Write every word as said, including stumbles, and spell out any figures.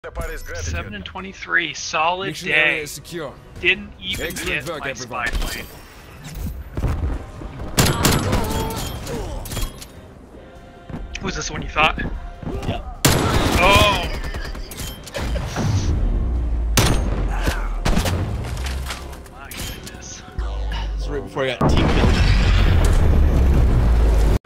Seven and twenty-three, solid Mission day. area is secure. Didn't even Excellent get work, my everybody. spy plane. Was this one you thought? Yep. Oh! Oh my goodness. This is right before I got team killed.